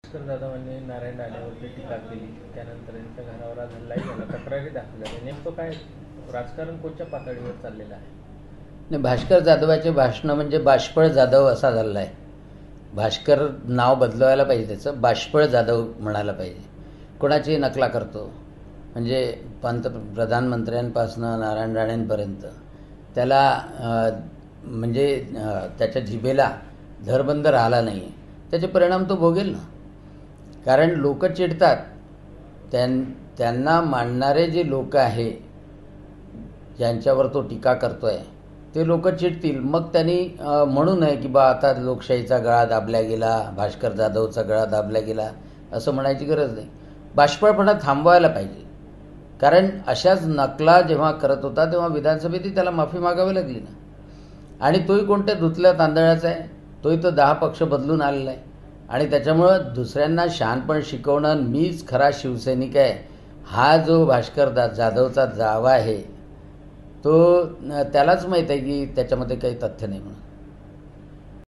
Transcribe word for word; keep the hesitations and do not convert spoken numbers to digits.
भास्कर जाधवांनी नारायण राणेवरती टीका केली, त्यानंतर त्यांच्या घरावर आज हल्लाही झाला, तक्रारी दाखल झाल्या. नेमकं काय राजकारण कोणत्या पातळीवर चाललेलं आहे? नाही, भास्कर जाधवाचे भाषणं म्हणजे बाष्पळ जाधव असा झालेला आहे. भास्कर नाव बदलवायला पाहिजे, त्याचं बाष्पळ जाधव म्हणायला पाहिजे. कोणाची नकला करतो, म्हणजे पंत प्रधानमंत्र्यांपासनं नारायण राणेंपर्यंत त्याला म्हणजे त्याच्या जिभेला धरबंद राहिला नाही आहे. त्याचे परिणाम तो भोगेल ना. कारण लोक चिडतात, त्यां त्यांना मानणारे जे लोक आहे ज्यांच्यावर तो टीका करतो आहे ते लोक चिडतील. मग त्यांनी म्हणू नये की बा आता लोकशाहीचा गळा दाबल्या गेला, भास्कर जाधवचा गळा दाबल्या गेला असं म्हणायची गरज नाही. बाष्पळपणा थांबवायला पाहिजे. कारण अशाच नकला जेव्हा करत होता तेव्हा विधानसभेतही त्याला माफी मागावी लागली ना. आणि तोही कोणत्या धुतल्या तांदळाचा आहे, तोही तो दहा पक्ष बदलून आलेला आहे. आणि त्याच्यामुळं दुसऱ्यांना शहाणपण शिकवणं, मीच खरा शिवसैनिक आहे, हा जो भास्कर दा जाधवचा दावा आहे तो त्यालाच माहीत आहे की त्याच्यामध्ये काही तथ्य नाही म्हणून.